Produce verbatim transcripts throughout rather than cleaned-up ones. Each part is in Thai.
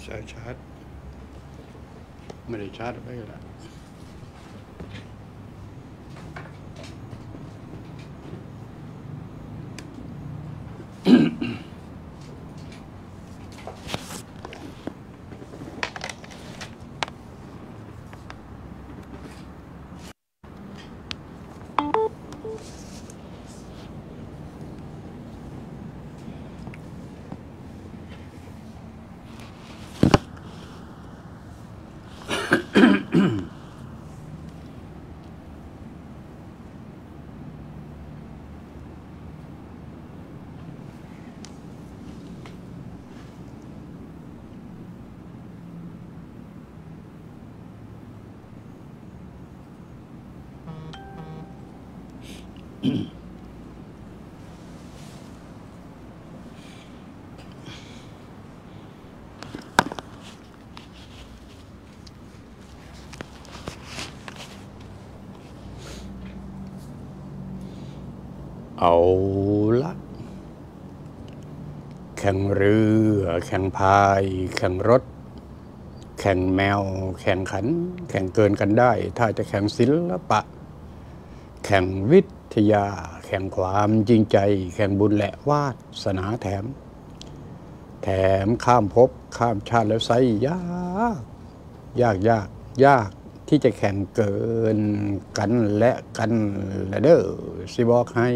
สายชาร์จไม่ได้ชาร์จไว้ละเอาละแข่งเรือแข่งพายแข่งรถแข่งแมวแข่งขันแข่งเกินกันได้ถ้าจะแข่งศิลปะแข่งวิทยาแข่งความจริงใจแข่งบุญและวาสนาแถมแถมข้ามภพข้ามชาติแล้วไซยากยากยากยากที่จะแข่งเกินกันและกันและเด้อสิบอกให้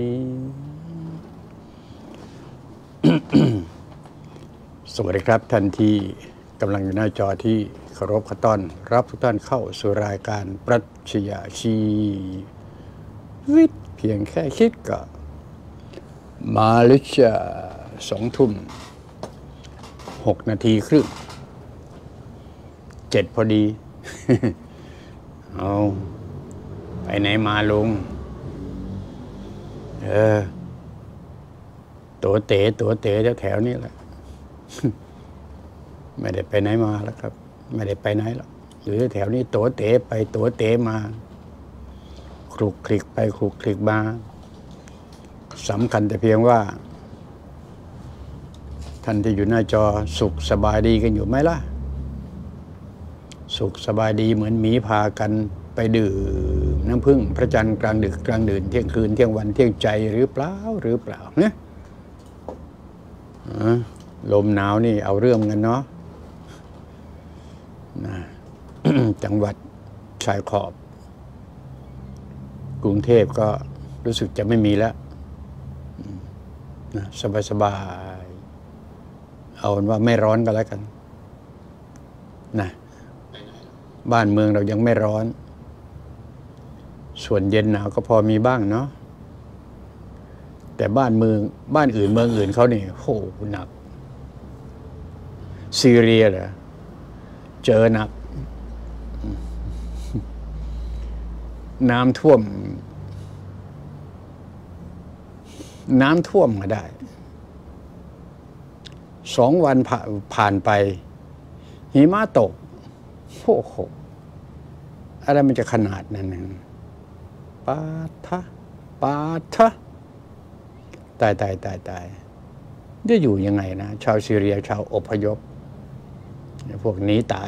สวัสดีครับท่านที่กำลังอยู่หน้าจอที่เคารพขอต้อนรับทุกท่านเข้าสู่รายการปรัชญาชีวิตเพียงแค่คิดก็มาลิชาสองทุ่มหกนาทีครึ่งเจ็ดพอดี เอาไปไหนมาลุงเออตัวเต๋ตัวเต๋แถวๆนี้แหละ ไม่ได้ไปไหนมาแล้วครับไม่ได้ไปไหนหรอกอยู่แถวนี้ตัวเต๋ไปตัวเต๋มาคลุกคลิกไปคลุกคลิกมาสำคัญแต่เพียงว่าท่านที่อยู่หน้าจอสุขสบายดีกันอยู่ไหมล่ะสุขสบายดีเหมือนหมีพากันไปดื่มน้ำผึ้งพระจันทร์กลางดึกกลางดื่นเที่ยงคืนเที่ยงวันเที่ยงใจหรือเปล่าหรือเปล่าเนี่ยลมหนาวนี่เอาเรื่องกันเนาะนะ จังหวัดชายขอบกรุงเทพก็รู้สึกจะไม่มีแล้วนะสบายๆเอาเป็นว่าไม่ร้อนกันแล้วกันนะบ้านเมืองเรายังไม่ร้อนส่วนเย็นหนาวก็พอมีบ้างเนาะแต่บ้านเมืองบ้านอื่นเมืองอื่นเขาเนี่ยโหหนักซีเรียเหรอเจอหนักน้ำท่วมน้ำท่วมมาได้สองวันผ่านไปหิมะตกโอ้โหอะไรมันจะขนาดนั้นปาทะปาทะตายตายตายตายจะอยู่ยังไงนะชาวซีเรียชาวอพยพพวกนี้ตาย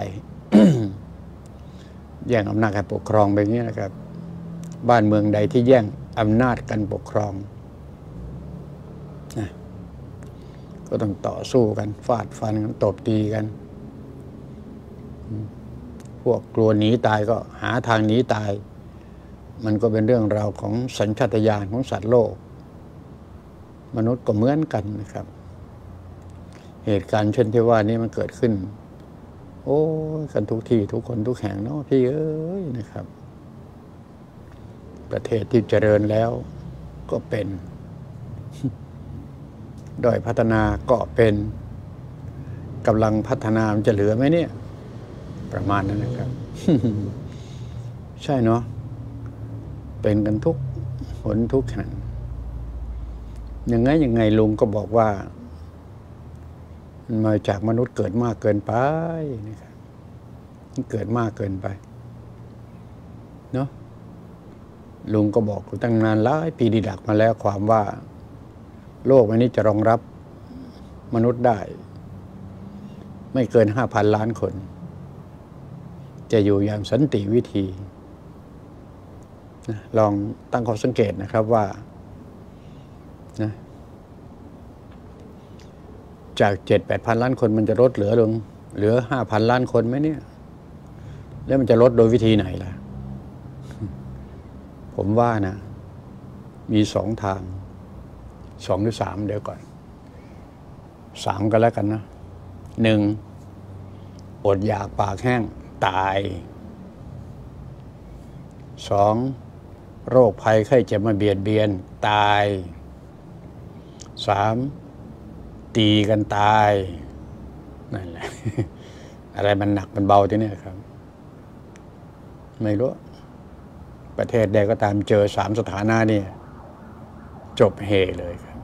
แย่งอำนาจการปกครองแบบนี้นะครับบ้านเมืองใดที่แย่งอำนาจกันปกครองนะก็ต้องต่อสู้กันฟาดฟันกันตบตีกันพวกกลัวหนีตายก็หาทางหนีตายมันก็เป็นเรื่องราวของสัญชาตญาณของสัตว์โลกมนุษย์ก็เหมือนกันนะครับเหตุการณ์เช่นที่ว่านี้มันเกิดขึ้นโอ้กันทุกที่ทุกคนทุกแห่งเนาะพี่เอ้ยนะครับประเทศที่เจริญแล้วก็เป็นด้อยพัฒนาก็เป็นกำลังพัฒนามันจะเหลือไหมเนี่ยประมาณนั้นนะครับ ใช่เนาะเป็นกันทุกหนทุกแห่งยังไงยังไงลุงก็บอกว่ามันมาจากมนุษย์เกิดมากเกินไปนะครับเกิดมากเกินไปเนาะลุงก็บอกตั้งนานหลายปีดีดักมาแล้วความว่าโลกวันนี้จะรองรับมนุษย์ได้ไม่เกินห้าพันล้านคนจะอยู่อย่างสันติวิธีนะลองตั้งข้อสังเกตนะครับว่านะจากเจ็ดแปดพันล้านคนมันจะลดเหลือลงเหลือห้าพันล้านคนไหมเนี่ยแล้วมันจะลดโดยวิธีไหนล่ะผมว่านะมีสองทางสองหรือสามเดี๋ยวก่อนสามก็แล้วกันนะหนึ่งอดอยากปากแห้งตายสองโรคภัยไข้เจ็บมาเบียดเบียนตายสามตีกันตายนั่นแหละ อะไรมันหนักมันเบาที่นี่ครับไม่รู้ประเทศใดก็ตามเจอสามสถานะนี่จบเฮเลยครับ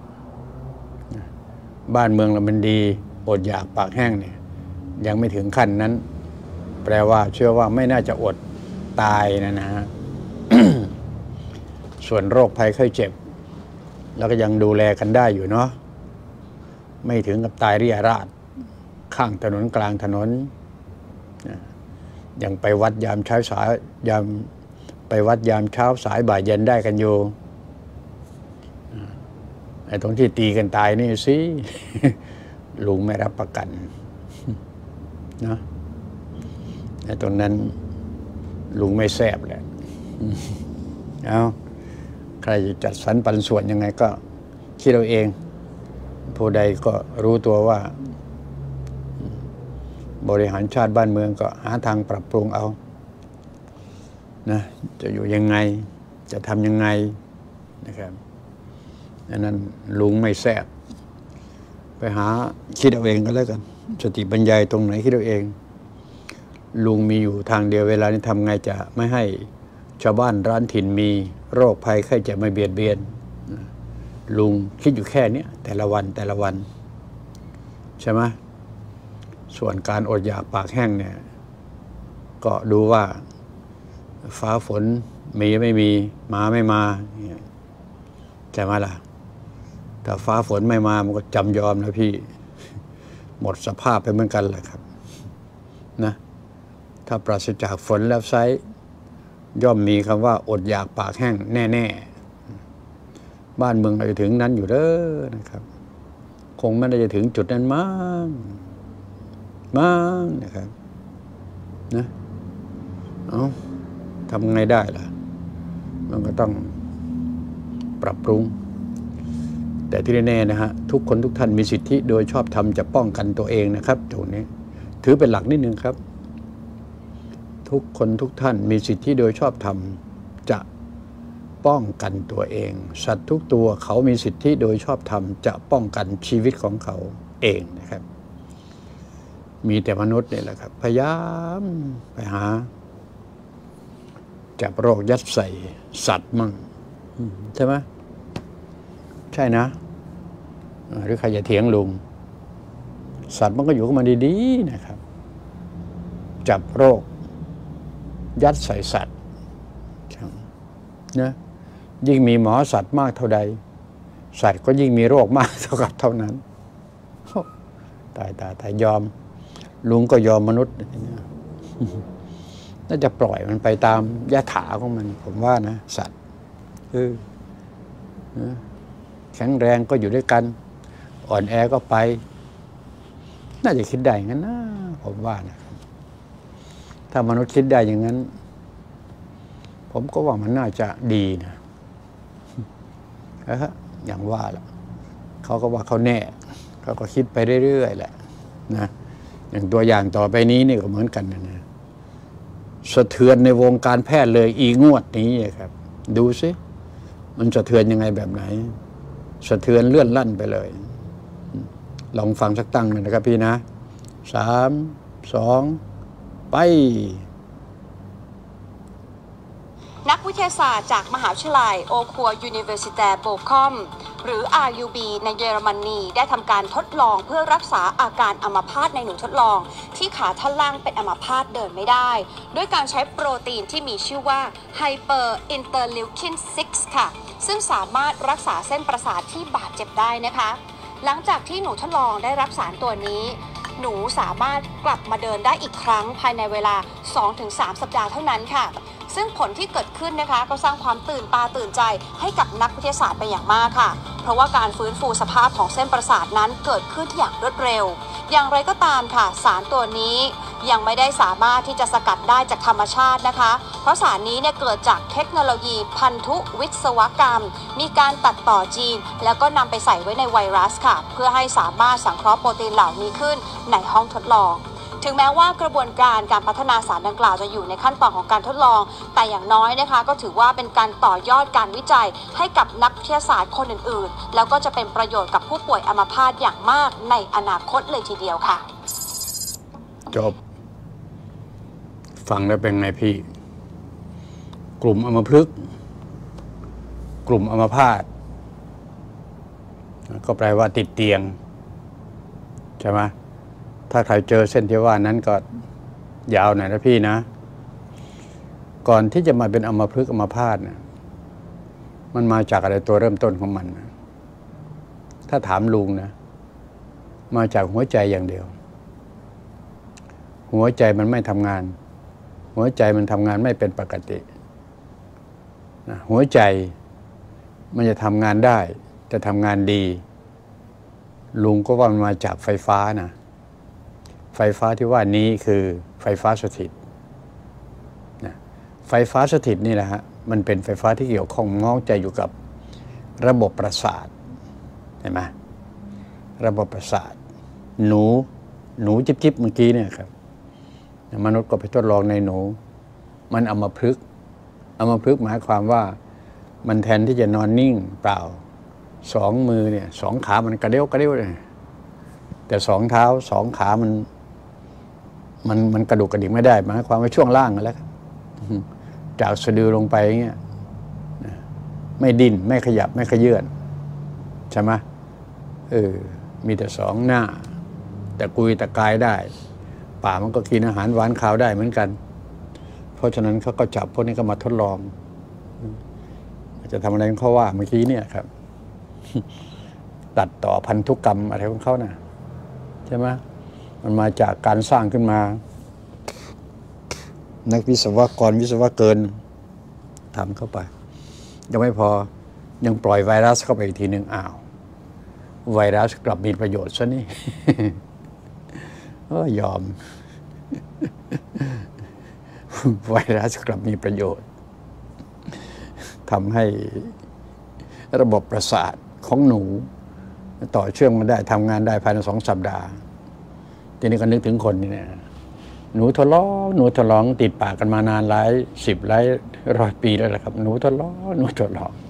บ้านเมืองเรามันดีอดอยากปากแห้งเนี่ยยังไม่ถึงขั้นนั้นแปลว่าเชื่อว่าไม่น่าจะอดตายนะนะ ส่วนโรคภัยไข้เจ็บแล้วก็ยังดูแลกันได้อยู่เนาะไม่ถึงกับตายเรี่ยราดข้างถนนกลางถนนยังไปวัดยามเช้าสายยามไปวัดยามเช้าสายบ่ายเย็นได้กันอยู่ไอ้ตรงที่ตีกันตายนี่สิ ลุงไม่รับประกันนะไอ้ตรงนั้นลุงไม่แซบแหละเอาใครจะจัดสรรปันส่วนยังไงก็คิดเอาเองผู้ใดก็รู้ตัวว่าบริหารชาติบ้านเมืองก็หาทางปรับปรุงเอานะจะอยู่ยังไงจะทำยังไงนะครับดังนั้นลุงไม่แซบไปหาคิดเอาเองก็แล้วกันสติปัญญาตรงไหนคิดเอาเองลุงมีอยู่ทางเดียวเวลานี้ทำไงจะไม่ให้ชาวบ้านร้านถิ่นมีโรคภัยไข้เจ็บไม่เบียดเบียนลุงคิดอยู่แค่นี้แต่ละวันแต่ละวันใช่ไหมส่วนการอดอยากปากแห้งเนี่ยก็ดูว่าฟ้าฝนมีไม่มีมาไม่มาใช่ไหมล่ะถ้าฟ้าฝนไม่มามันก็จำยอมนะพี่หมดสภาพไปเหมือนกันแหละครับนะถ้าปราศจากฝนแล้วไซย่อมมีคำว่าอดอยากปากแห้งแน่ๆบ้านเมืองเราจะถึงนั้นอยู่เด้อนะครับคงไม่ได้จะถึงจุดนั้นมั้งมั้งนะครับนะเอาทำไงได้ล่ะมันก็ต้องปรับปรุงแต่ที่แน่ๆนะฮะทุกคนทุกท่านมีสิทธิโดยชอบธรรมจะป้องกันตัวเองนะครับตรงนี้ถือเป็นหลักนิดนึงครับทุกคนทุกท่านมีสิทธิโดยชอบธรรมจะป้องกันตัวเองสัตว์ทุกตัวเขามีสิทธิโดยชอบธรรมจะป้องกันชีวิตของเขาเองนะครับมีแต่มนุษย์นี่แหละครับพยายามไปหาจับโรคยัดใส่สัตว์มั่งใช่ไหมใช่นะหรือใครจะเถียงลุงสัตว์มันก็อยู่กับมันดีๆนะครับจับโรคยัดใส่สัตว์นะยิ่งมีหมอสัตว์มากเท่าใดสัตว์ก็ยิ่งมีโรคมากเท่ากับเท่านั้นตายตายตายยอมลุงก็ยอมมนุษย์น่าจะปล่อยมันไปตามยถาของมันผมว่านะสัตว์คือแข็งแรงก็อยู่ด้วยกันอ่อนแอก็ไปน่าจะคิดได้งั้นนะผมว่านะครับถ้ามนุษย์คิดได้อย่างนั้นผมก็ว่ามันน่าจะดีนะฮะอย่างว่าล่ะเขาก็ว่าเขาแน่เขาก็คิดไปเรื่อยๆแหละนะอย่างตัวอย่างต่อไปนี้นี่ก็เหมือนกันนะนะสะเทือนในวงการแพทย์เลยอีงวดนี้ครับดูสิมันสะเทือนยังไงแบบไหนสะเทือนเลื่อนลั่นไปเลยลองฟังสักตั้งหนึ่งนะครับพี่นะสามสองไปนักวิทยาศาสตร์จากมหาวิทยาลัยโอคัวยูนิเวอร์ซิเตโบคอมหรือ อาร์ ยู บี ในเยอรมนีได้ทำการทดลองเพื่อรักษาอาการอัมพาตในหนูทดลองที่ขาท่อนล่างเป็นอัมพาตเดินไม่ได้ด้วยการใช้โปรตีนที่มีชื่อว่าไฮเปอร์อินเตอร์ลิวคินซิกซ์ค่ะซึ่งสามารถรักษาเส้นประสาทที่บาดเจ็บได้นะคะหลังจากที่หนูทดลองได้รับสารตัวนี้หนูสามารถกลับมาเดินได้อีกครั้งภายในเวลา สองถึงสาม สัปดาห์เท่านั้นค่ะซึ่งผลที่เกิดขึ้นนะคะก็สร้างความตื่นตาตื่นใจให้กับนักวิทยาศาสตร์เป็นอย่างมากค่ะเพราะว่าการฟื้นฟูสภาพของเส้นประสาทนั้นเกิดขึ้นอย่างรวดเร็วอย่างไรก็ตามค่ะสารตัวนี้ยังไม่ได้สามารถที่จะสกัดได้จากธรรมชาตินะคะเพราะสารนี้เนี่ยเกิดจากเทคโนโลยีพันธุวิศวกรรมมีการตัดต่อจีนแล้วก็นำไปใส่ไว้ในไวรัสค่ะเพื่อให้สามารถสังเคราะห์โปรตีนเหล่านี้ขึ้นในห้องทดลองถึงแม้ว่ากระบวนการการพัฒนาสารดังกล่าวจะอยู่ในขั้นตอนของการทดลองแต่อย่างน้อยนะคะก็ถือว่าเป็นการต่อยอดการวิจัยให้กับนักวิทยาศาสตร์คนอื่นๆแล้วก็จะเป็นประโยชน์กับผู้ป่วยอัมพาตอย่างมากในอนาคตเลยทีเดียวค่ะจบฟังแล้วเป็นไงพี่กลุ่มอัมพฤกษ์กลุ่มอัมพาตก็แปลว่าติดเตียงใช่ไหมถ้าใครเจอเส้นที่ว่านั้นก็ยาวหน่อยนะพี่นะก่อนที่จะมาเป็นอัมพฤกษ์อัมพาตเนี่ยมันมาจากอะไรตัวเริ่มต้นของมันนะถ้าถามลุงนะมาจากหัวใจอย่างเดียวหัวใจมันไม่ทำงานหัวใจมันทำงานไม่เป็นปกตินะหัวใจมันจะทำงานได้จะทำงานดีลุงก็ว่ามันมาจากไฟฟ้านะไฟฟ้าที่ว่านี้คือไฟฟ้าสถิตนะไฟฟ้าสถิตนี่แหละฮะมันเป็นไฟฟ้าที่เกี่ยวข้องง้อใจอยู่กับระบบประสาทเห็นไหมระบบประสาทหนูหนูจิ๊บจิ๊บเมื่อกี้เนี่ยครับมนุษย์ก็ไปทดลองในหนูมันอัมพฤกษ์อัมพฤกษ์หมายความว่ามันแทนที่จะนอนนิ่งเปล่าสองมือเนี่ยสองขามันกระเด้วกระเด้วเลยแต่สองเท้าสองขามันมันมันกระดุกกระดิกไม่ได้หมายความว่าช่วงล่างแล้วจากสะดือลงไปอย่างเงี้ยไม่ดิ้นไม่ขยับไม่ขยื่นใช่ไหมเออมีแต่สองหน้าแต่กุยแต่กายได้ป่ามันก็กินอาหารหวานข้าวได้เหมือนกันเพราะฉะนั้นเขาก็จับพวกนี้ก็มาทดลองจะทำอะไรเขาว่าเมื่อกี้เนี่ยครับตัดต่อพันธุกรรมอะไรของเขานะใช่ไหมมันมาจากการสร้างขึ้นมานักวิศวกรวิศวเกินทำเข้าไปยังไม่พอยังปล่อยไวรัสเข้าไปอีกทีหนึ่งอ้าวไวรัสกลับมีประโยชน์ซะนี่ก็ยอมไวรัสกลับมีประโยชน์ทำให้ระบบประสาทของหนูต่อเชื่อมมาได้ทำงานได้ภายในสองสัปดาห์ทีนี้ก็นึกถึงคนนี่เนี่ยหนูทดลองหนูทดลองติดปากกันมานานหลายสิบหลายร้อยปีแล้วแหละครับหนูทดลองหนูทดลอง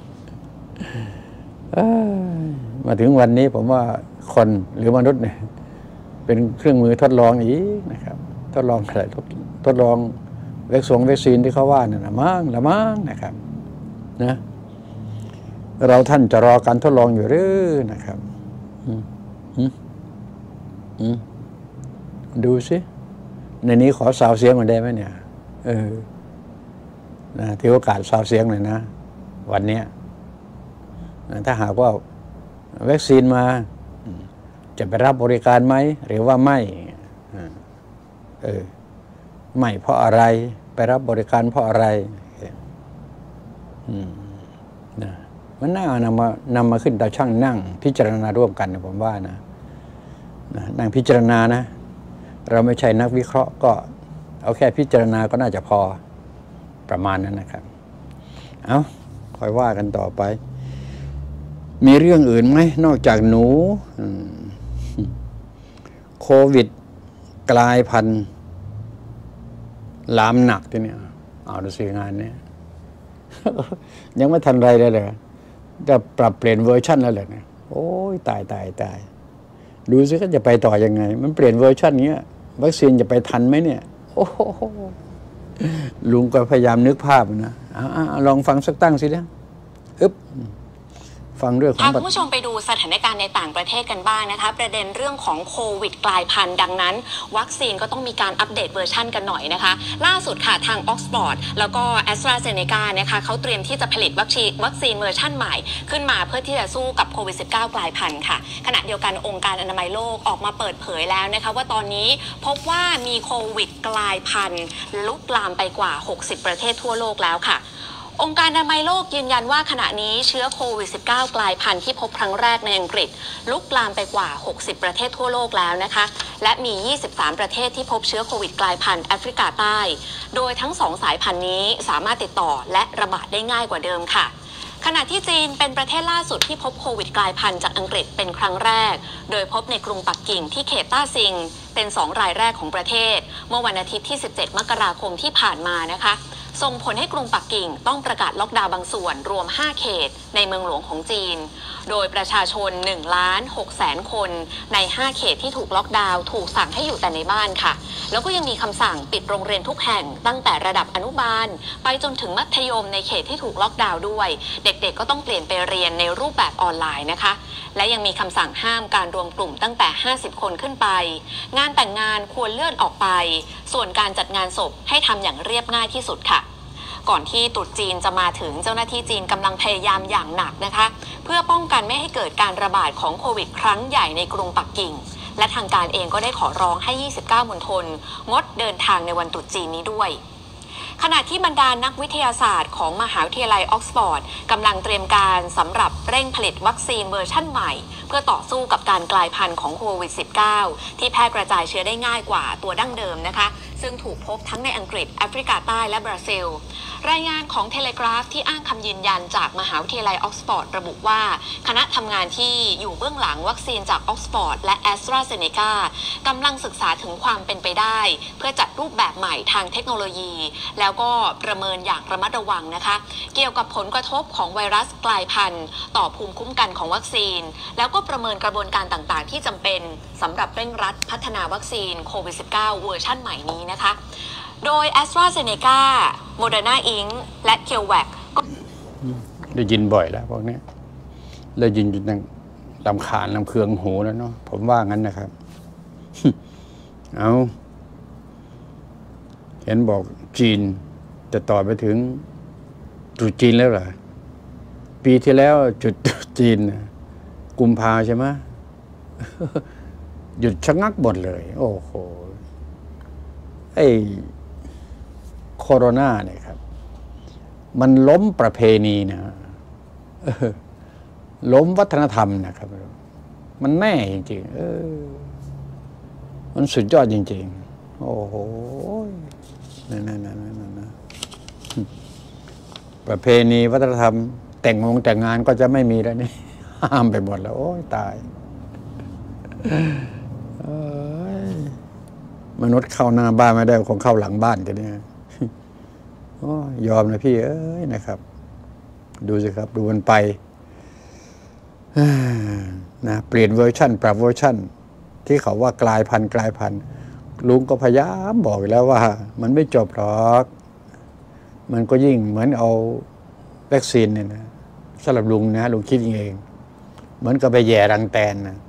มาถึงวันนี้ผมว่าคนหรือมนุษย์เนี่ยเป็นเครื่องมือทดลองอีกนะครับทดลองอะไรทดทดลองวัคซีนวัคซีนที่เขาว่านั่นละมั้งละมั้งนะครับนะเราท่านจะรอการทดลองอยู่หรือนะครับดูสิในนี้ขอซาวเสียงมาได้ไหมเนี่ยเออนะที่โอกาสซาวเสียงหน่อยนะวันนี้ถ้าหากว่าวัคซีนมาจะไปรับบริการไหมหรือว่าไม่เออไม่เพราะอะไรไปรับบริการเพราะอะไรอืมนะมันน่านำมานำมาขึ้นตาช่างนั่งพิจารณาร่วมกันนะผมว่านะนะนั่งพิจารณานะเราไม่ใช่นักวิเคราะห์ก็เอาแค่พิจารณาก็น่าจะพอประมาณนั้นนะครับเอาค่อยว่ากันต่อไปมีเรื่องอื่นไหมนอกจากหนูโควิดกลายพันธุ์ลามหนักทีนี้เอาดูสิงานนี้ยังไม่ทันไรเลยเลยจะปรับเปลี่ยนเวอร์ชันแล้วเลยเนี่ยโอ้ยตายตายตายดูสิก็จะไปต่อยังไงมันเปลี่ยนเวอร์ชันนี้วัคซีนจะไปทันไหมเนี่ยโอ้ลุงก็พยายามนึกภาพนะลองฟังสักตั้งสิเนี่ยอึ๊บฟังเรื่องของพาคุณผู้ชมไปดูสถานการณ์ในต่างประเทศกันบ้างนะคะประเด็นเรื่องของโควิดกลายพันธุ์ดังนั้นวัคซีนก็ต้องมีการอัปเดตเวอร์ชันกันหน่อยนะคะล่าสุดค่ะทางออกซฟอร์ดแล้วก็แอสตราเซเนกานะคะเขาเตรียมที่จะผลิตวัคซีนวัคซีนเวอร์ชันใหม่ขึ้นมาเพื่อที่จะสู้กับโควิด สิบเก้า กลายพันธุ์ค่ะขณะเดียวกันองค์การอนามัยโลกออกมาเปิดเผยแล้วนะคะว่าตอนนี้พบว่ามีโควิดกลายพันธุ์ลุกลามไปกว่าหกสิบประเทศทั่วโลกแล้วค่ะองค์การอนามัยโลกยืนยันว่าขณะนี้เชื้อโควิด สิบเก้า กลายพันธุ์ที่พบครั้งแรกในอังกฤษลุกลามไปกว่าหกสิบประเทศทั่วโลกแล้วนะคะและมียี่สิบสามประเทศที่พบเชื้อโควิดกลายพันธุ์แอฟริกาใต้โดยทั้งสองสายพันธุ์นี้สามารถติดต่อและระบาดได้ง่ายกว่าเดิมค่ะขณะที่จีนเป็นประเทศล่าสุดที่พบโควิดกลายพันธุ์จากอังกฤษเป็นครั้งแรกโดยพบในกรุงปักกิ่งที่เขตต้าซิงเป็นสองรายแรกของประเทศเมื่อวันอาทิตย์ที่สิบเจ็ดมกราคมที่ผ่านมานะคะส่งผลให้กรุงปักกิ่งต้องประกาศล็อกดาวน์บางส่วนรวมห้าเขตในเมืองหลวงของจีนโดยประชาชน หนึ่งล้านหกแสน คนในห้าเขตที่ถูกล็อกดาวน์ถูกสั่งให้อยู่แต่ในบ้านค่ะแล้วก็ยังมีคำสั่งปิดโรงเรียนทุกแห่งตั้งแต่ระดับอนุบาลไปจนถึงมัธยมในเขตที่ถูกล็อกดาวน์ด้วยเด็กๆก็ต้องเปลี่ยนไปเรียนในรูปแบบออนไลน์นะคะและยังมีคำสั่งห้ามการรวมกลุ่มตั้งแต่ห้าสิบคนขึ้นไปงานแต่งงานควรเลื่อนออกไปส่วนการจัดงานศพให้ทำอย่างเรียบง่ายที่สุดค่ะก่อนที่ตรุษจีนจะมาถึงเจ้าหน้าที่จีนกำลังพยายามอย่างหนักนะคะเพื่อป้องกันไม่ให้เกิดการระบาดของโควิดครั้งใหญ่ในกรุงปักกิ่งและทางการเองก็ได้ขอร้องให้ยี่สิบเก้ามณฑลงดเดินทางในวันตรุษจีนนี้ด้วยขณะที่บรรดานักวิทยาศาสตร์ของมหาวิทยาลัยออกซฟอร์ดกำลังเตรียมการสำหรับเร่งผลิตวัคซีนเวอร์ชั่นใหม่เพื่อต่อสู้กับการกลายพันธุ์ของโควิด สิบเก้า ที่แพร่กระจายเชื้อได้ง่ายกว่าตัวดั้งเดิมนะคะซึ่งถูกพบทั้งในอังกฤษแอฟริกาใต้และบราซิลรายงานของเทเลกราฟที่อ้างคำยืนยันจากมหาวิทยาลัยออกซฟอร์ดระบุว่าคณะทำงานที่อยู่เบื้องหลังวัคซีนจากออกซฟอร์ดและแอสตราเซเนกากำลังศึกษาถึงความเป็นไปได้เพื่อจัดรูปแบบใหม่ทางเทคโนโลยีแล้วก็ประเมินอย่างระมัดระวังนะคะเกี่ยวกับผลกระทบของไวรัสกลายพันธุ์ต่อภูมิคุ้มกันของวัคซีนแล้วก็ประเมินกระบวนการต่างๆที่จำเป็นสำหรับเร่งรัดพัฒนาวัคซีนโควิด สิบเก้า เวอร์ชั่นใหม่นี้นะคะโดย AstraZeneca Moderna อิงค์ และ CureVac ก็ได้ยินบ่อยแล้วพวกนี้ได้ยินจนลำคาญลำเคืองหูแล้วเนาะผมว่างั้นนะครับ เอาเห็นบอกจีนจะต่อไปถึงตรุษจีนแล้วเหรอปีที่แล้วจุดตรุษจีนกุมภาใช่ไหม หยุดชะงักหมดเลยโอ้โหไอ้โคโรนาเนี่ยครับมันล้มประเพณีนะล้มวัฒนธรรมนะครับมันแน่จริงๆเออมันสุดยอดจริงๆโอ้โหนั่นนั่นนั่นนั่นนะประเพณีวัฒนธรรมแต่งงงแต่งงานก็จะไม่มีแล้วนี่ห้ามไปหมดแล้วโอ้ยตายมนุษย์เข้าหน้าบ้านไม่ได้คงเข้าหลังบ้านกันเนี่ยโอ้ยอมนะพี่เอ้ยนะครับดูสิครับดูมันไปนะเปลี่ยนเวอร์ชันปรับเวอร์ชันที่เขาว่ากลายพันธุ์กลายพันธุ์ลุงก็พยายามบอกแล้วว่ามันไม่จบหรอกมันก็ยิ่งเหมือนเอาวัคซีนเนี่ยนะสำหรับลุงนะลุงคิดเองเหมือนกับไปแย่รังแตนนะ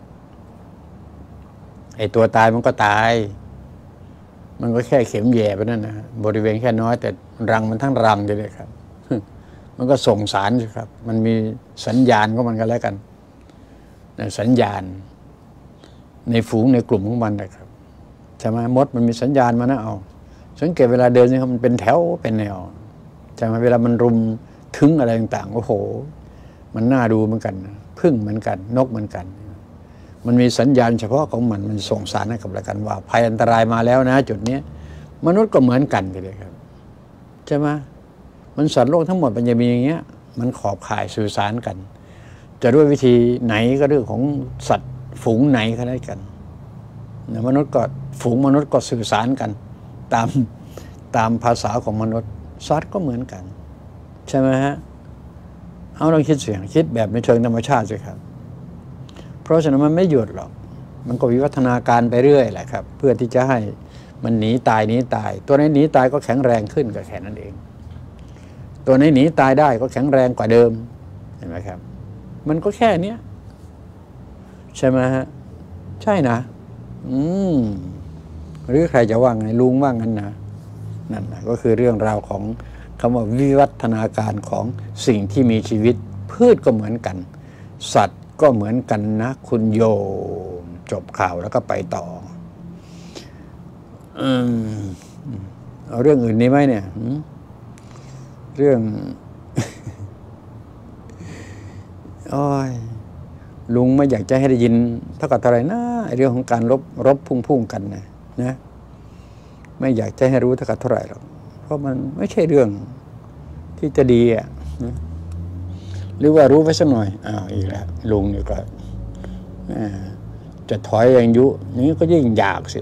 ไอตัวตายมันก็ตายมันก็แค่เข็มแย่ไปนั่นนะบริเวณแค่น้อยแต่รังมันทั้งรังเลยครับมันก็ส่งสารครับมันมีสัญญาณของมันกันแล้วกันสัญญาณในฝูงในกลุ่มของมันนะครับใช่ไหมมดมันมีสัญญาณมานะเอาสังเกตเวลาเดินนี่ครับมันเป็นแถวเป็นแนวใช่ไหมเวลามันรุมถึงอะไรต่างๆโอ้โหมันน่าดูเหมือนกันพึ่งเหมือนกันนกเหมือนกันมันมีสัญญาณเฉพาะของมันมันส่งสารให้กับกันว่าภัยอันตรายมาแล้วนะจุดนี้มนุษย์ก็เหมือนกันเลยครับใช่ไหมมันสัตว์โลกทั้งหมดมันจะมีอย่างเงี้ยมันขอบข่ายสื่อสารกันจะด้วยวิธีไหนก็เรื่องของสัตว์ฝูงไหนก็ได้กันมนุษย์ก็ฝูงมนุษย์ก็สื่อสารกันตามตามภาษาของมนุษย์สัตว์ก็เหมือนกันใช่ไหมฮะเอาลองคิดเสียงคิดแบบในเชิงธรรมชาติสิครับเพราะฉะนั้นมันไม่หยุดหรอกมันก็วิวัฒนาการไปเรื่อยแหละครับเพื่อที่จะให้มันหนีตายหนีตายตัวไหนหนีตายก็แข็งแรงขึ้นก็แค่นั้นเองตัวไหนหนีตายได้ก็แข็งแรงกว่าเดิมเห็นไหมครับมันก็แค่เนี้ยใช่ไหมฮะใช่นะอืมหรือใครจะว่าไงลุงว่างั้นนะนั่นนะก็คือเรื่องราวของคำว่าวิวัฒนาการของสิ่งที่มีชีวิตพืชก็เหมือนกันสัตว์ก็เหมือนกันนะคุณโยมจบข่าวแล้วก็ไปต่ออืมเอาเรื่องอื่นนี้ไหมเนี่ยเรื่อง โอ้ยลุงไม่อยากจะให้ได้ยินเท่ากับอะไรนะเรื่องของการรบรบพุ่งๆกันนะนะไม่อยากจะให้รู้เท่ากับเท่าไหร่หรอกเพราะมันไม่ใช่เรื่องที่จะดีอ่ะนะหรือว่ารู้ไว้สักหน่อยอ้าวอีกแล้วลุงนี่ก็จะถอยอย่างยุนี้ก็ยิ่งอยากสิ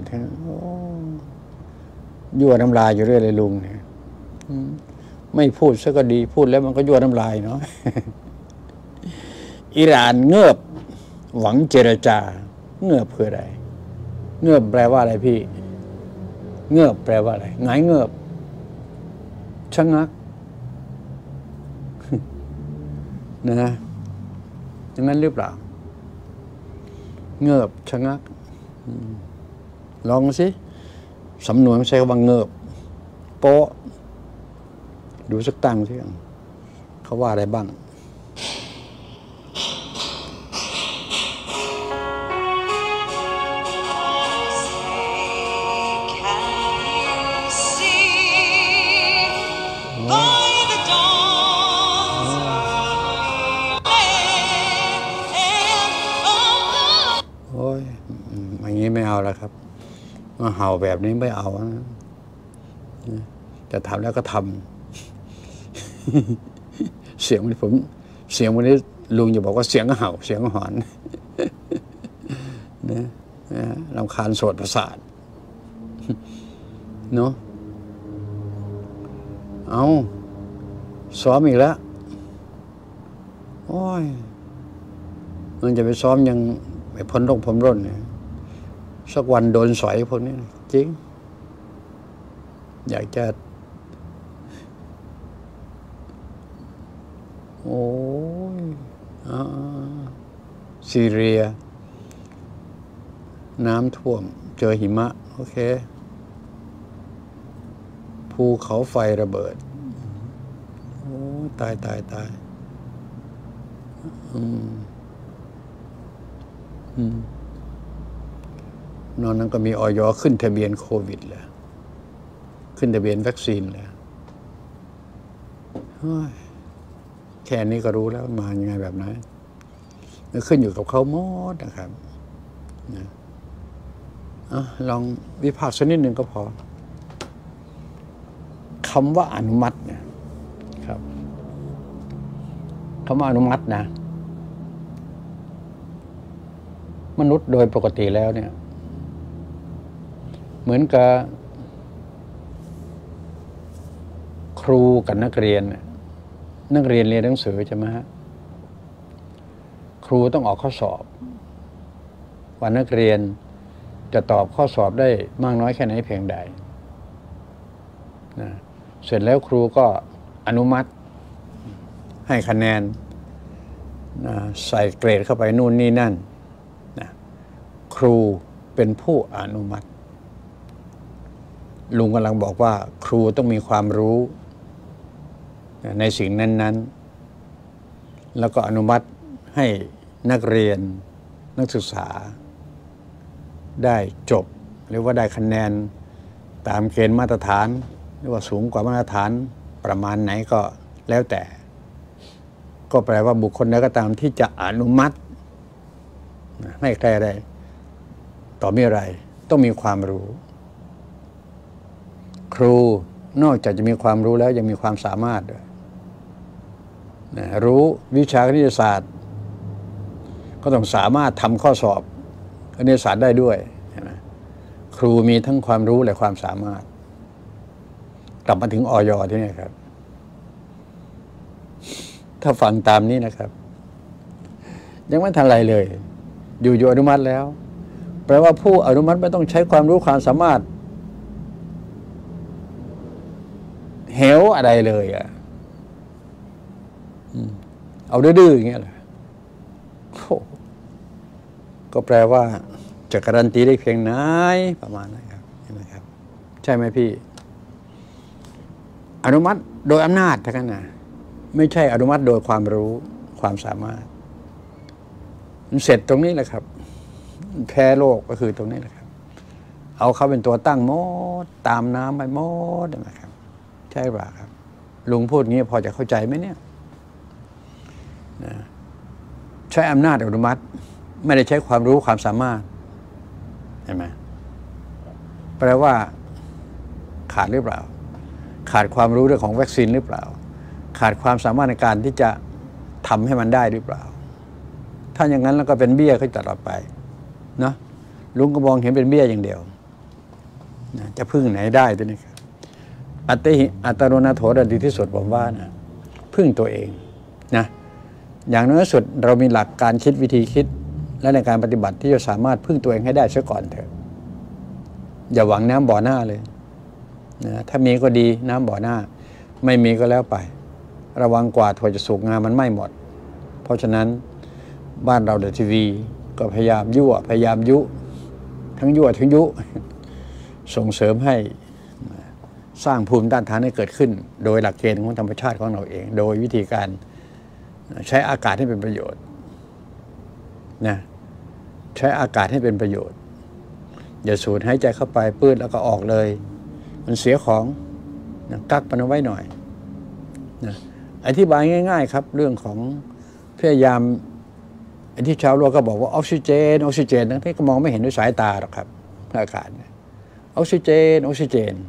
ยั่วน้ำลายอยู่เรื่อยเลยลุงเนี่ยไม่พูดซะก็ดีพูดแล้วมันก็ยั่วน้ำลายเนาะ อิหร่านเงือบหวังเจรจาเงือบคืออะไรเงือบแปลว่าอะไรพี่เงือบแปลว่าอะไรหงายเงือบชะงัก นะอย่างนั้นหรือเปล่าเงือบชะงักลองสิสำนวนใช้คำว่าเงือบโป๊ะดูสักตั้งสิเขาว่าอะไรบ้างไม่เอาแล้วครับมาเห่าแบบนี้ไม่เอานะจะทำแล้วก็ทำ เสียงวันนี้ผมเสียงวันนี้ลุงจะบอกว่าเสียงเห่าเสียงหอนนะรำคาญโสตประสาทเนาะเอาซ้อมอีกแล้วโอ้ยมันจะไปซ้อมยังไปพ้นร่มพ้นร่นเนี่ยสักวันโดนสอยพวกนี้จริงอยากจะโอ้ยซีเรียน้ำท่วมเจอหิมะโอเคภูเขาไฟระเบิดโอ้ตายตายตายอืมอืมนอกนั้นก็มีอย.ขึ้นทะเบียนโควิดแล้วขึ้นทะเบียนวัคซีนแล้วแค่นี้ก็รู้แล้วมายังไงแบบไหนมันขึ้นอยู่กับเขาหมดนะครับนะอ่ะลองวิพากษ์สักนิดหนึ่งก็พอคำว่าอนุมัติเนี่ยครับคำว่าอนุมัตินะมนุษย์โดยปกติแล้วเนี่ยเหมือนกับครูกับนักเรียนนักเรียนเรียนหนังสือใช่ไหมฮะครูต้องออกข้อสอบว่านักเรียนจะตอบข้อสอบได้มากน้อยแค่ไหนเพียงใดนะเสร็จแล้วครูก็อนุมัติให้คะแนนนะใส่เกรดเข้าไปนู่นนี่นั่นนะครูเป็นผู้อนุมัติลุงกำลังบอกว่าครูต้องมีความรู้ในสิ่งนั้นๆแล้วก็อนุมัติให้นักเรียนนักศึกษาได้จบหรือว่าได้คะแนนตามเกณฑ์มาตรฐานหรือว่าสูงกว่ามาตรฐานประมาณไหนก็แล้วแต่ก็แปลว่าบุคคลใดก็ตามที่จะอนุมัติให้ใครได้ต่อเมื่อไรต้องมีความรู้ครูนอกจากจะมีความรู้แล้วยังมีความสามารถด้วยนะรู้วิชาคณิตศาสตร์ก็ต้องสามารถทำข้อสอบคณิตศาสตร์ได้ด้วยนะครูมีทั้งความรู้และความสามารถกลับมาถึงอย.ที่นี่ครับถ้าฟังตามนี้นะครับยังไม่ทันไรเลยอยู่ๆอนุมัติแล้วแปลว่าผู้อนุมัติไม่ต้องใช้ความรู้ความสามารถเหวอะไรเลยอ่ะเอาดื้อๆอย่างเงี้ยเหรอก็แปลว่าจะการันตีได้เพียงไหนประมาณนั้นครับเห็นไหมครับใช่ไหมพี่อนุมัติโดยอำนาจเท่านั้นนะไม่ใช่อนุมัติโดยความรู้ความสามารถมันเสร็จตรงนี้แหละครับแพ้โลกก็คือตรงนี้แหละครับเอาเขาเป็นตัวตั้งหมดตามน้ำไปหมดนะครับใช่ป่ะครับลุงพูดงี้พอจะเข้าใจไหมเนี่ยนะใช้อำนาจอนุมัติไม่ได้ใช้ความรู้ความสามารถเห็นไหมแปลว่าขาดหรือเปล่าขาดความรู้เรื่องของวัคซีนหรือเปล่าขาดความสามารถในการที่จะทำให้มันได้หรือเปล่าถ้าอย่างนั้นแล้วก็เป็นเบี้ยเขาตลอดไปเนาะลุงก็มองเห็นเป็นเบี้ยอย่างเดียวนะจะพึ่งไหนได้ตัวนี้ครับอัตติอัตโนนาโถดีที่สุดผมว่านะพึ่งตัวเองนะอย่างน้อยสุดเรามีหลักการคิดวิธีคิดและในการปฏิบัติที่จะสามารถพึ่งตัวเองให้ได้ซะก่อนเถอะอย่าหวังน้ำบ่อหน้าเลยนะถ้ามีก็ดีน้ำบ่อหน้าไม่มีก็แล้วไประวังกว่าถั่วจะสุกงามันไหม้หมดเพราะฉะนั้นบ้านเราเดอะทีวีก็พยายามยั่วพยายามยุทั้งยั่วทั้งยุส่งเสริมให้สร้างภูมิต้านทานให้เกิดขึ้นโดยหลักเกณฑ์ของธรรมชาติของเราเองโดยวิธีการใช้อากาศให้เป็นประโยชน์นะใช้อากาศให้เป็นประโยชน์อย่าสูดหายใจเข้าไปปื้ดแล้วก็ออกเลยมันเสียของนะกักมันเอาไว้หน่อยนะอธิบายง่ายๆครับเรื่องของพยายามไอ้ที่ชาวโลกก็บอกว่าออกซิเจนออกซิเจนทั้งที่ก็มองไม่เห็นด้วยสายตาหรอกครับอากาศออกซิเจนออกซิเจน